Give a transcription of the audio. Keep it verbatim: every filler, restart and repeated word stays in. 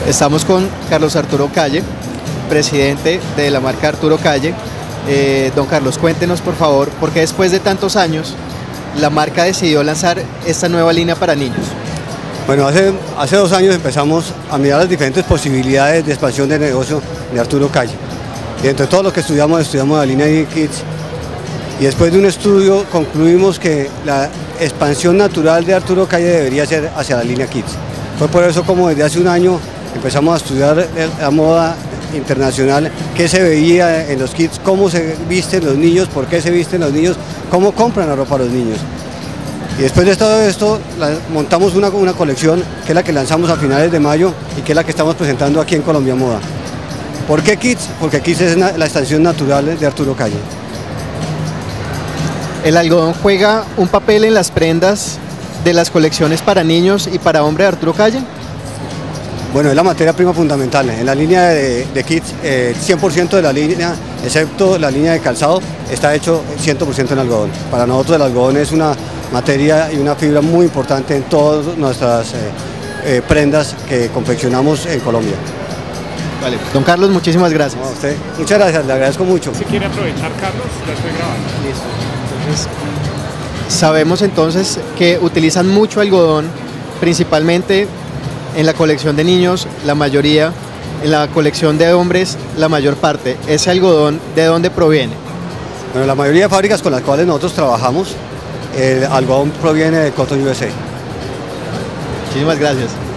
Estamos con Carlos Arturo Calle, presidente de la marca Arturo Calle. Eh, don Carlos, cuéntenos por favor, ¿por qué después de tantos años la marca decidió lanzar esta nueva línea para niños? Bueno, hace, hace dos años empezamos a mirar las diferentes posibilidades de expansión de negocio de Arturo Calle. Y entre todos los que estudiamos, estudiamos la línea de Kids. Y después de un estudio concluimos que la expansión natural de Arturo Calle debería ser hacia la línea Kids. Fue por eso como desde hace un año empezamos a estudiar la moda internacional, qué se veía en los kids, cómo se visten los niños, por qué se visten los niños, cómo compran la ropa los niños. Y después de todo esto la, montamos una, una colección que es la que lanzamos a finales de mayo y que es la que estamos presentando aquí en Colombia Moda. ¿Por qué Kids? Porque Kids es la, la extensión natural de Arturo Calle. ¿El algodón juega un papel en las prendas de las colecciones para niños y para hombres de Arturo Calle? Bueno, es la materia prima fundamental. En la línea de, de Kids, eh, cien por ciento de la línea, excepto la línea de calzado, está hecho cien por ciento en algodón. Para nosotros el algodón es una materia y una fibra muy importante en todas nuestras eh, eh, prendas que confeccionamos en Colombia. Vale. Don Carlos, muchísimas gracias. No, a usted, muchas gracias, le agradezco mucho. Si quiere aprovechar, Carlos, ya estoy grabando. Listo. Entonces, sabemos entonces que utilizan mucho algodón, principalmente en la colección de niños, la mayoría, en la colección de hombres, la mayor parte. ¿Ese algodón de dónde proviene? Bueno, la mayoría de fábricas con las cuales nosotros trabajamos, el algodón proviene de Cotton U S A. Muchísimas gracias.